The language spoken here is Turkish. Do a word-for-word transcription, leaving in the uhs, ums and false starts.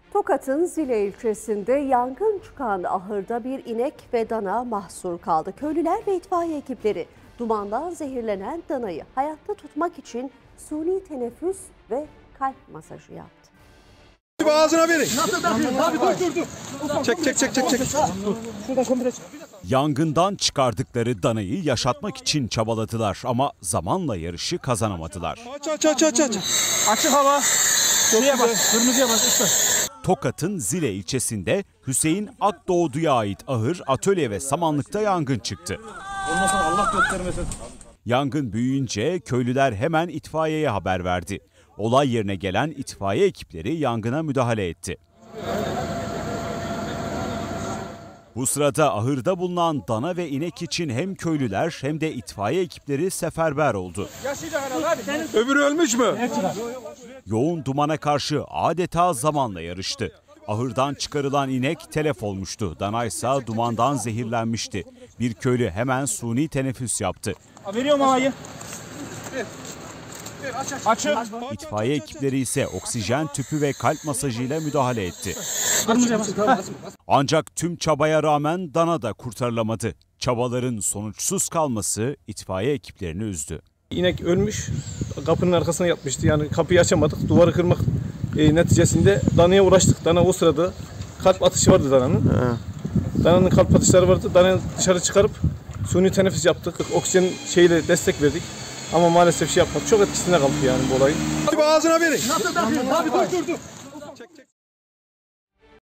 Tokat'ın Zile ilçesinde yangın çıkan ahırda bir inek ve dana mahsur kaldı. Köylüler ve itfaiye ekipleri dumandan zehirlenen danayı hayatta tutmak için suni teneffüs ve kalp masajı yaptı. Ağzına verin. Abi dur dur dur. Çek çek çek çek çek. Şuradan komple çek. Yangından çıkardıkları danayı yaşatmak için çabaladılar ama zamanla yarışı kazanamadılar. Aç aç aç aç aç. Açık hava. Şuraya bak, kırmızıya bak işte. Tokat'ın Zile ilçesinde Hüseyin Akdoğdu'ya ait ahır, atölye ve samanlıkta yangın çıktı. Ondan sonra Allah göstermesin. Yangın büyüyünce köylüler hemen itfaiyeye haber verdi. Olay yerine gelen itfaiye ekipleri yangına müdahale etti. Bu sırada ahırda bulunan dana ve inek için hem köylüler hem de itfaiye ekipleri seferber oldu. Öbürü ölmüş mü? Yoğun dumana karşı adeta zamanla yarıştı. Ahırdan çıkarılan inek telef olmuştu. Dana ise dumandan zehirlenmişti. Bir köylü hemen suni teneffüs yaptı. Veriyorum havayı. Açık. İtfaiye ekipleri ise oksijen tüpü ve kalp masajıyla müdahale etti. Ancak tüm çabaya rağmen dana da kurtarılamadı. Çabaların sonuçsuz kalması itfaiye ekiplerini üzdü. İnek ölmüş, kapının arkasına yatmıştı. Yani kapıyı açamadık, duvarı kırmak e, neticesinde danaya uğraştık. Dana o sırada kalp atışı vardı dananın. Dananın kalp atışları vardı. Danayı dışarı çıkarıp suni teneffüs yaptık. Oksijen şeyle destek verdik. Ama maalesef şey yapmadık. Çok etkisinde kaldı yani bu olayın. Ağzına verin. Abi dur dur dur.